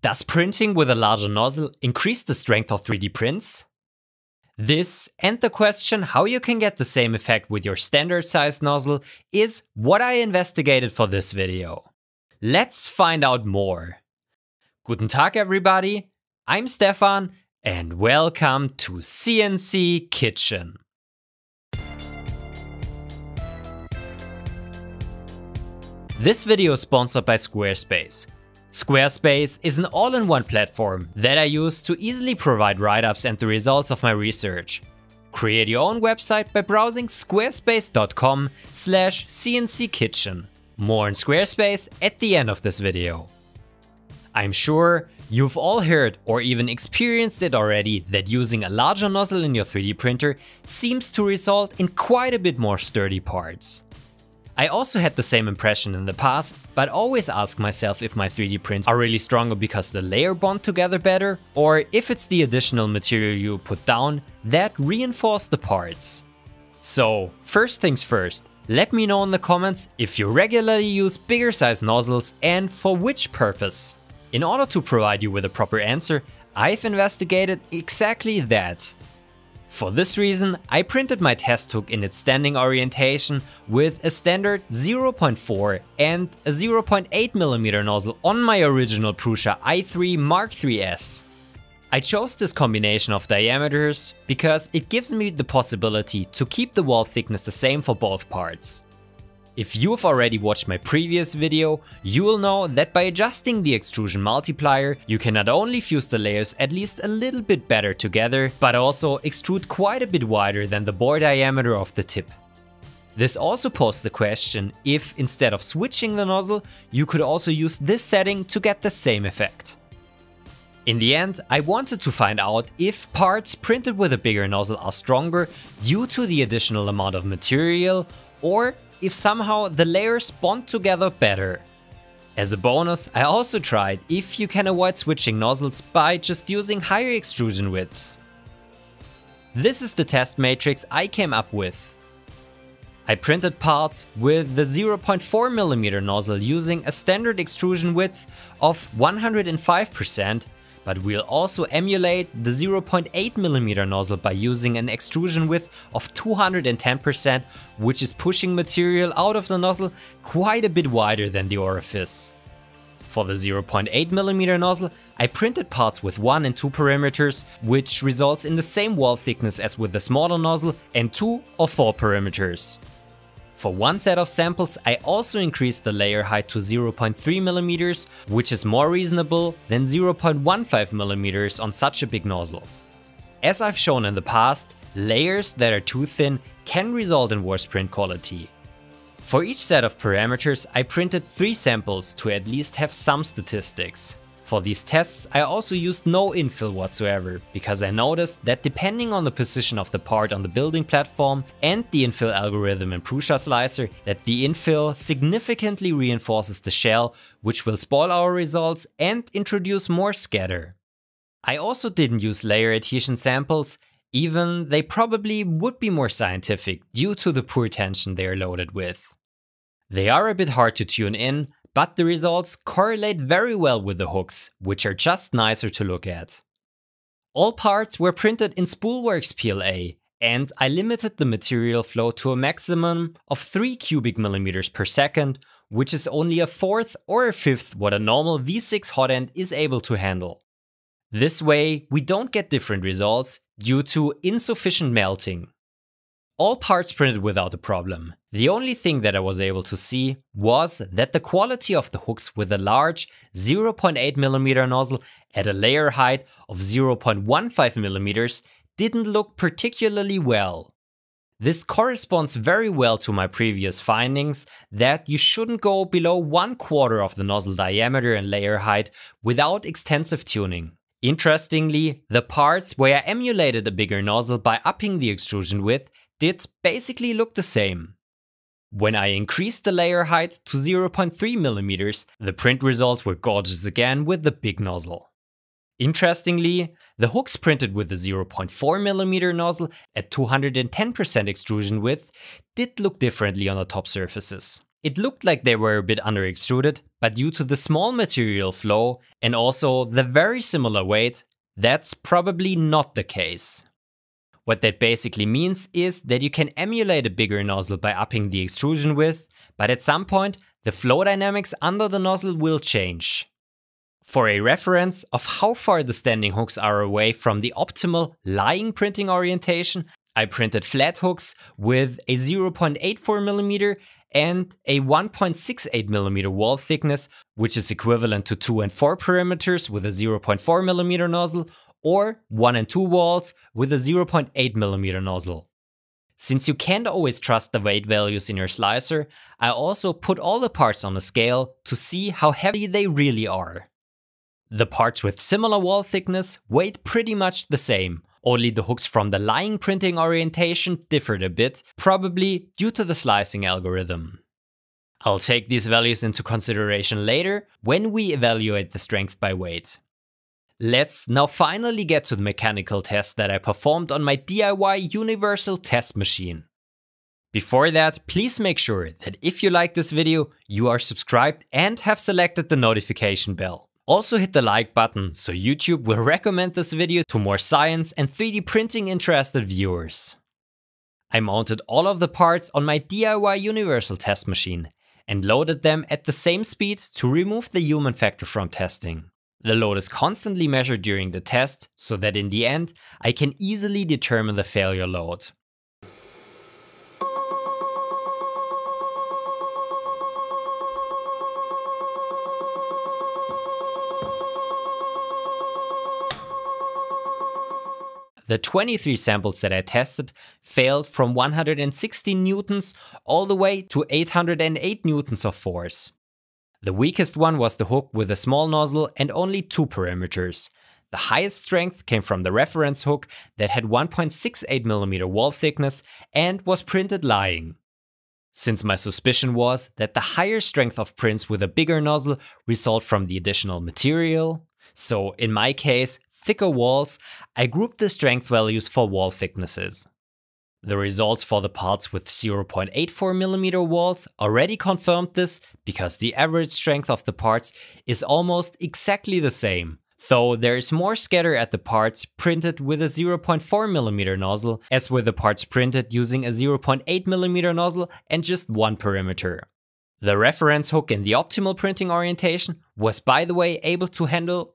Does printing with a larger nozzle increase the strength of 3D prints? This and the question how you can get the same effect with your standard sized nozzle is what I investigated for this video. Let's find out more. Guten Tag everybody, I'm Stefan and welcome to CNC Kitchen. This video is sponsored by Squarespace. Squarespace is an all-in-one platform that I use to easily provide write-ups and the results of my research. Create your own website by browsing squarespace.com/cnckitchen. More on Squarespace at the end of this video. I'm sure you've all heard or even experienced it already that using a larger nozzle in your 3D printer seems to result in quite a bit more sturdy parts. I also had the same impression in the past, but always ask myself if my 3D prints are really stronger because the layers bond together better, or if it's the additional material you put down that reinforce the parts. So, first things first, let me know in the comments if you regularly use bigger size nozzles and for which purpose. In order to provide you with a proper answer, I've investigated exactly that. For this reason, I printed my test hook in its standing orientation with a standard 0.4 and a 0.8mm nozzle on my original Prusa i3 Mark III's. I chose this combination of diameters because it gives me the possibility to keep the wall thickness the same for both parts. If you've already watched my previous video, you will know that by adjusting the extrusion multiplier, you can not only fuse the layers at least a little bit better together, but also extrude quite a bit wider than the bore diameter of the tip. This also posed the question if, instead of switching the nozzle, you could also use this setting to get the same effect. In the end, I wanted to find out if parts printed with a bigger nozzle are stronger due to the additional amount of material, or if somehow the layers bond together better. As a bonus, I also tried if you can avoid switching nozzles by just using higher extrusion widths. This is the test matrix I came up with. I printed parts with the 0.4mm nozzle using a standard extrusion width of 105%, but we'll also emulate the 0.8mm nozzle by using an extrusion width of 210%, which is pushing material out of the nozzle quite a bit wider than the orifice. For the 0.8mm nozzle, I printed parts with 1 and 2 perimeters, which results in the same wall thickness as with the smaller nozzle, and 2 or 4 perimeters. For one set of samples, I also increased the layer height to 0.3mm, which is more reasonable than 0.15mm on such a big nozzle. As I've shown in the past, layers that are too thin can result in worse print quality. For each set of parameters, I printed 3 samples to at least have some statistics. For these tests, I also used no infill whatsoever, because I noticed that depending on the position of the part on the building platform and the infill algorithm in Prusa Slicer, that the infill significantly reinforces the shell, which will spoil our results and introduce more scatter. I also didn't use layer adhesion samples, even they probably would be more scientific due to the poor tension they are loaded with. They are a bit hard to tune in, but the results correlate very well with the hooks, which are just nicer to look at. All parts were printed in Spoolworks PLA, and I limited the material flow to a maximum of 3 cubic millimeters per second, which is only a fourth or a fifth what a normal V6 Hotend is able to handle. This way, we don't get different results due to insufficient melting. All parts printed without a problem. The only thing that I was able to see was that the quality of the hooks with a large 0.8mm nozzle at a layer height of 0.15mm didn't look particularly well. This corresponds very well to my previous findings that you shouldn't go below 1/4 of the nozzle diameter and layer height without extensive tuning. Interestingly, the parts where I emulated a bigger nozzle by upping the extrusion width did basically look the same. When I increased the layer height to 0.3mm, the print results were gorgeous again with the big nozzle. Interestingly, the hooks printed with the 0.4mm nozzle at 210% extrusion width did look differently on the top surfaces. It looked like they were a bit under extruded, but due to the small material flow and also the very similar weight, that's probably not the case. What that basically means is that you can emulate a bigger nozzle by upping the extrusion width, but at some point the flow dynamics under the nozzle will change. For a reference of how far the standing hooks are away from the optimal lying printing orientation, I printed flat hooks with a 0.84mm and a 1.68mm wall thickness, which is equivalent to 2 and 4 perimeters with a 0.4mm nozzle, or 1 and 2 walls with a 0.8mm nozzle. Since you can't always trust the weight values in your slicer, I also put all the parts on a scale to see how heavy they really are. The parts with similar wall thickness weighed pretty much the same, only the hooks from the lying printing orientation differed a bit, probably due to the slicing algorithm. I'll take these values into consideration later when we evaluate the strength by weight. Let's now finally get to the mechanical test that I performed on my DIY universal test machine. Before that, please make sure that if you like this video, you are subscribed and have selected the notification bell. Also hit the like button so YouTube will recommend this video to more science and 3D printing interested viewers. I mounted all of the parts on my DIY universal test machine and loaded them at the same speed to remove the human factor from testing. The load is constantly measured during the test so that in the end I can easily determine the failure load. The 23 samples that I tested failed from 116 newtons all the way to 808 newtons of force. The weakest one was the hook with a small nozzle and only 2 perimeters. The highest strength came from the reference hook that had 1.68mm wall thickness and was printed lying. Since my suspicion was that the higher strength of prints with a bigger nozzle result from the additional material, so in my case, thicker walls, I grouped the strength values for wall thicknesses. The results for the parts with 0.84mm walls already confirmed this because the average strength of the parts is almost exactly the same, though there is more scatter at the parts printed with a 0.4mm nozzle as with the parts printed using a 0.8mm nozzle and just 1 perimeter. The reference hook in the optimal printing orientation was, by the way, able to handle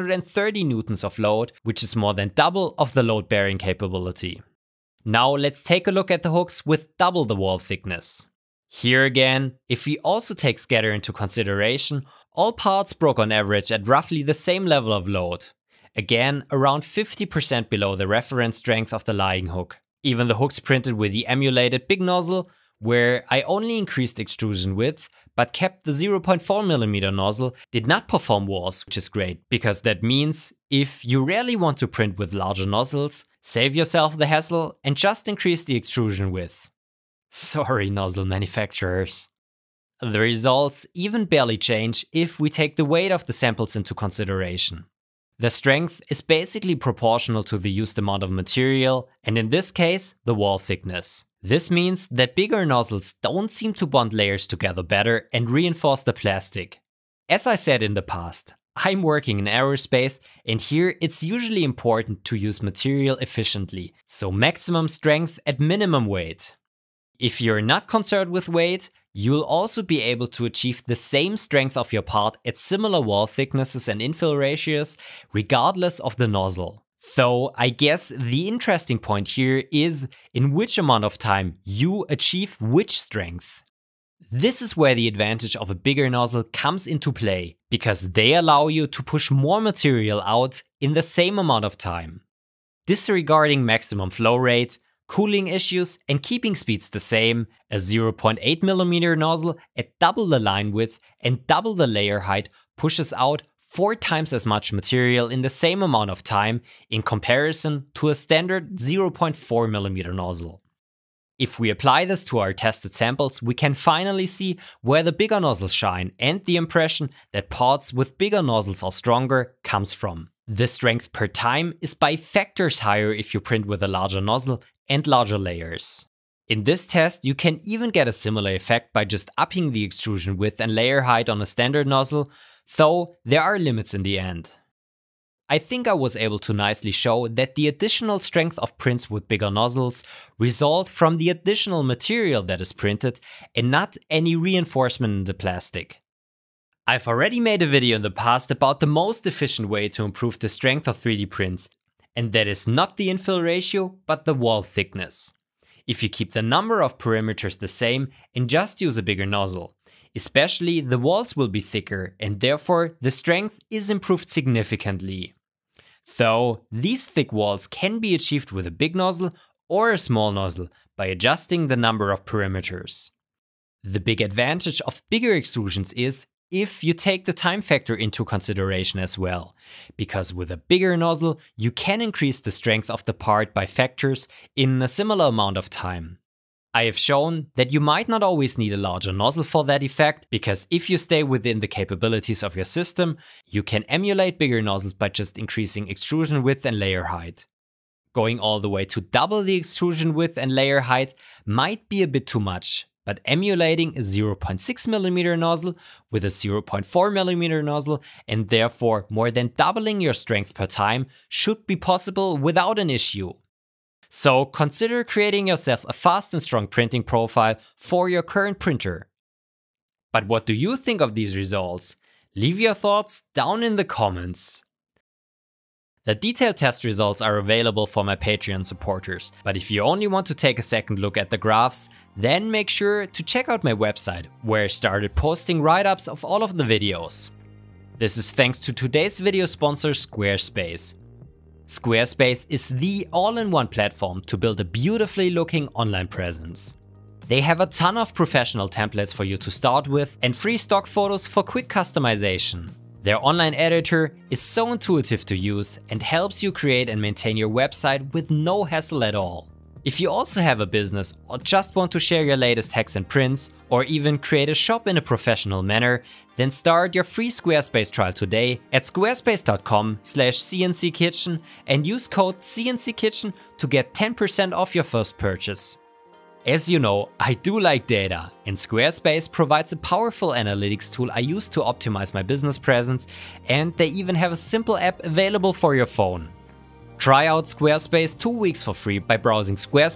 330 newtons of load, which is more than double of the load bearing capability. Now let's take a look at the hooks with double the wall thickness. Here again, if we also take scatter into consideration, all parts broke on average at roughly the same level of load. Again, around 50% below the reference strength of the lying hook. Even the hooks printed with the emulated big nozzle, where I only increased extrusion width but kept the 0.4mm nozzle, did not perform walls, which is great, because that means if you really want to print with larger nozzles, save yourself the hassle and just increase the extrusion width. Sorry, nozzle manufacturers. The results even barely change if we take the weight of the samples into consideration. The strength is basically proportional to the used amount of material, and in this case, the wall thickness. This means that bigger nozzles don't seem to bond layers together better and reinforce the plastic. As I said in the past, I'm working in aerospace, and here it's usually important to use material efficiently, so maximum strength at minimum weight. If you're not concerned with weight, you'll also be able to achieve the same strength of your part at similar wall thicknesses and infill ratios, regardless of the nozzle. Though I guess the interesting point here is in which amount of time you achieve which strength. This is where the advantage of a bigger nozzle comes into play, because they allow you to push more material out in the same amount of time. Disregarding maximum flow rate, cooling issues and keeping speeds the same, a 0.8mm nozzle at double the line width and double the layer height pushes out 4 times as much material in the same amount of time in comparison to a standard 0.4mm nozzle. If we apply this to our tested samples, we can finally see where the bigger nozzles shine and the impression that parts with bigger nozzles are stronger comes from. The strength per time is by factors higher if you print with a larger nozzle and larger layers. In this test, you can even get a similar effect by just upping the extrusion width and layer height on a standard nozzle, though there are limits in the end. I think I was able to nicely show that the additional strength of prints with bigger nozzles result from the additional material that is printed and not any reinforcement in the plastic. I've already made a video in the past about the most efficient way to improve the strength of 3D prints, and that is not the infill ratio, but the wall thickness. If you keep the number of perimeters the same and just use a bigger nozzle, especially the walls will be thicker and therefore the strength is improved significantly. Though these thick walls can be achieved with a big nozzle or a small nozzle by adjusting the number of perimeters. The big advantage of bigger extrusions is if you take the time factor into consideration as well, because with a bigger nozzle you can increase the strength of the part by factors in a similar amount of time. I have shown that you might not always need a larger nozzle for that effect, because if you stay within the capabilities of your system, you can emulate bigger nozzles by just increasing extrusion width and layer height. Going all the way to double the extrusion width and layer height might be a bit too much, but emulating a 0.6mm nozzle with a 0.4mm nozzle and therefore more than doubling your strength per time should be possible without an issue. So consider creating yourself a fast and strong printing profile for your current printer. But what do you think of these results? Leave your thoughts down in the comments. The detailed test results are available for my Patreon supporters, but if you only want to take a second look at the graphs, then make sure to check out my website, where I started posting write-ups of all of the videos. This is thanks to today's video sponsor, Squarespace. Squarespace is the all-in-one platform to build a beautifully looking online presence. They have a ton of professional templates for you to start with and free stock photos for quick customization. Their online editor is so intuitive to use and helps you create and maintain your website with no hassle at all. If you also have a business or just want to share your latest hacks and prints, or even create a shop in a professional manner, then start your free Squarespace trial today at squarespace.com/cnckitchen and use code CNCKitchen to get 10% off your first purchase. As you know, I do like data, and Squarespace provides a powerful analytics tool I use to optimize my business presence, and they even have a simple app available for your phone. Try out Squarespace 2 weeks for free by browsing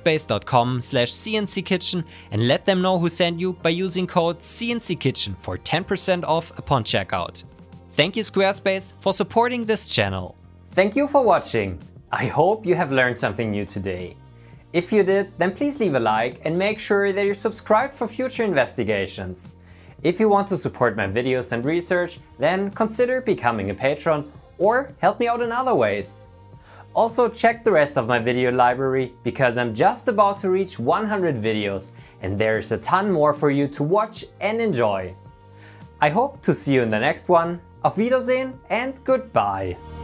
squarespace.com/cnckitchen and let them know who sent you by using code CNCKitchen for 10% off upon checkout. Thank you, Squarespace, for supporting this channel. Thank you for watching. I hope you have learned something new today. If you did, then please leave a like and make sure that you're subscribed for future investigations. If you want to support my videos and research, then consider becoming a patron or help me out in other ways. Also check the rest of my video library, because I'm just about to reach 100 videos and there's a ton more for you to watch and enjoy. I hope to see you in the next one. Auf Wiedersehen and goodbye.